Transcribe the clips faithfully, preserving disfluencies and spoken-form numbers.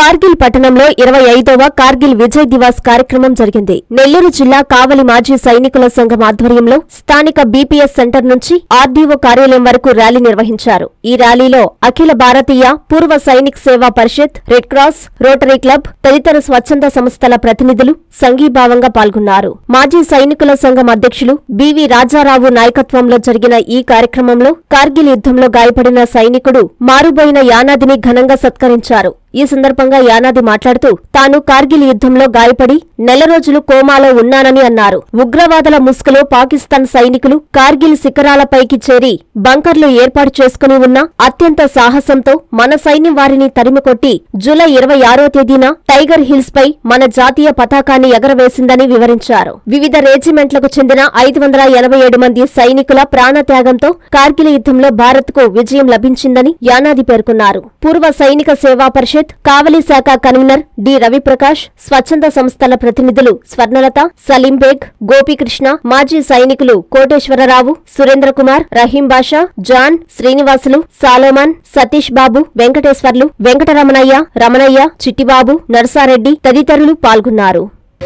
కార్గిల్ పట్టణంలో ఇరవై ఐదవ కార్గిల్ విజయ్ దివాస్ కార్యక్రమం జరిగింది. నెల్లూరు జిల్లా కావలి మాజీ సైనికుల సంఘం ఆధ్వర్యంలో స్థానిక బీపీఎస్ సెంటర్ నుంచి ఆర్డీఓ కార్యాలయం వరకు ర్యాలీ నిర్వహించారు. ఈ ర్యాలీలో అఖిల భారతీయ Purva Sainik Seva Parishad, Red Cross, Rotary Club తదితర స్వచ్ఛంద సంస్థల ప్రతినిధులు సంఘీభావంగా పాల్గొన్నారు. మాజీ సైనికుల సంఘం అధ్యక్షులు బివి రాజారావు నాయకత్వంలో జరిగిన ఈ కార్యక్రమంలో కార్గిల్ యుద్ధంలో గాయపడిన సైనికుడు మారుబోయిన యానాదిని ఘనంగా సత్కరించారు. ఈ సందర్భంగా యానాది మాట్లాడుతూ తాను కార్గిల్ యుద్ధంలో గాయపడి నెల రోజులు కోమాలో ఉన్నానని అన్నారు. ఉగ్రవాదుల ముసుగులో పాకిస్తాన్ సైనికులు కార్గిల్ శిఖరాలపైకి చేరి బంకర్లు ఏర్పాటు చేసుకుని ఉన్న అత్యంత సాహసంతో మన సైన్యం వారిని తరిమికొట్టి జూలై ఇరవై ఆరో తేదీన టైగర్ హిల్స్ పై మన జాతీయ పతాకాన్ని ఎగరవేసిందని వివరించారు. వివిధ రెజిమెంట్లకు చెందిన ఐదు వందల ఎనభై ఏడు మంది సైనికుల ప్రాణత్యాగంతో కార్గిల్ యుద్ధంలో భారత్ కు విజయం లభించిందని యానాది పేర్కొన్నారు. పూర్వ సైనిక సేవా పరిషత్ కావలి శాఖ కన్వీనర్ డి రవిప్రకాష్, స్వచ్ఛంద సంస్థల ప్రతినిధులు స్వర్ణలత, సలీంబేగ్, గోపీకృష్ణ, మాజీ సైనికులు కోటేశ్వరరావు, సురేంద్ర కుమార్, రహీం బాషా, జాన్, శ్రీనివాసులు, సాలోమన్, సతీష్ బాబు, వెంకటేశ్వర్లు, వెంకటరమణయ్య, రమణయ్య, చిట్టిబాబు, నర్సారెడ్డి తదితరులు పాల్గొన్నారు.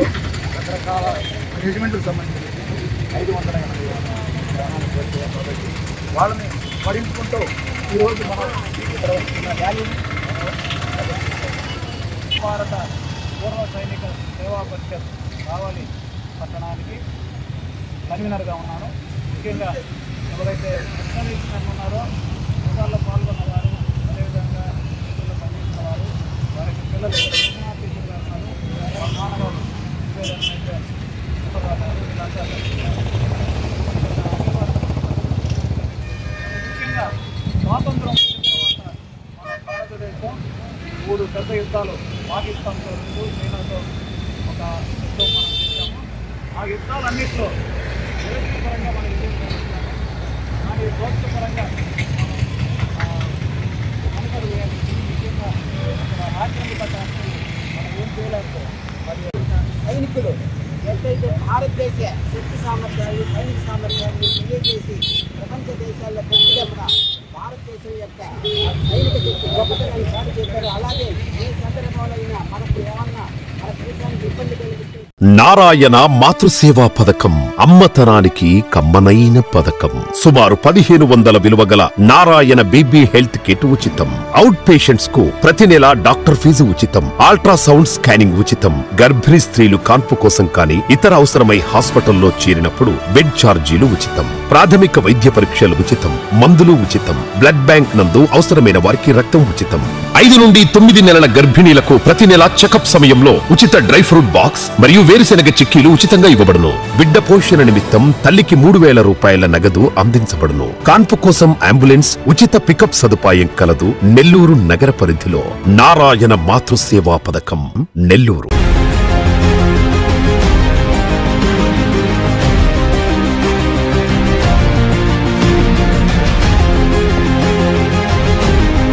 భారత పూర్వ సైనిక సేవా పరిషత్ కావలి పట్టణానికి కన్వీనర్గా ఉన్నాను. ముఖ్యంగా ఎవరైతే ఎక్స్టర్నేషన్ ఉన్నారో యుద్ధాల్లో పాల్గొన్నవారు, అదేవిధంగా యుద్ధంలో పనిచేసిన వారు, వారికి పిల్లలు టీచర్గా ఉన్నారు, మానవులు వీళ్ళంతా ముఖ్యంగా స్వాతంత్రం తర్వాత మన భారతదేశం మూడు పెద్ద యుద్ధాలు పాకిస్తాన్తో రెండు, చైనాతో ఒక యుద్ధం మనం చేశాము. ఆ యుద్ధాలన్నింటిలో పరంగా మనం విజయం సాధించాము. కానీ దోషపరంగా మనకరు వేయాలి. ముఖ్యంగా అక్కడ రాజ్యాంగ రాష్ట్రాలు మనం ఏం చేయలేకపోయాం. సైనికులు ఎంతైతే భారతదేశ శక్తి సామర్థ్యాలు, సైనిక సామర్థ్యాన్ని తెలియజేసి ప్రపంచ దేశాల్లో ప్రతిగమన భారతదేశం యొక్క సైనిక శక్తి గొప్పతనాన్ని చాటి చెప్పారు. అలాగే ఏ సందర్భంలో మనకు ఏమన్నా మన దేశానికి ఇబ్బంది కలిగిస్తే నారాయణ మాతృసేవా పథకం అమ్మతనానికి కమ్మనైన పథకం. సుమారు పదిహేను వందల విలువగల నారాయణ బేబీ హెల్త్ కిట్ ఉచితం. అవుట్ పేషెంట్స్ కు ప్రతి నెల డాక్టర్ ఫీజు ఉచితం. అల్ట్రాసౌండ్ స్కానింగ్ ఉచితం. గర్భిణీ స్త్రీలు కాన్పు కోసం కానీ ఇతర అవసరమై హాస్పిటల్లో చేరినప్పుడు బెడ్ ఛార్జీలు ఉచితం. ప్రాథమిక వైద్య పరీక్షలు ఉచితం. మందులు ఉచితం. బ్లడ్ బ్యాంక్ నందు అవసరమైన వారికి రక్తం ఉచితం. ఐదు నుండి తొమ్మిది నెలల గర్భిణీలకు ప్రతి నెల చెకప్ సమయంలో ఉచిత డ్రై ఫ్రూట్ బాక్స్ మరియు వేరుశెనగ చిక్కీలు ఉచితంగా ఇవ్వబడును. బిడ్డ పోషణ నిమిత్తం తల్లికి మూడు వేల రూపాయల నగదు అందించబడును. కాన్పు కోసం అంబులెన్స్ ఉచిత పికప్ సదుపాయం కలదు. నెల్లూరు నగర పరిధిలో నారాయణ మాతృసేవా పథకం, నెల్లూరు.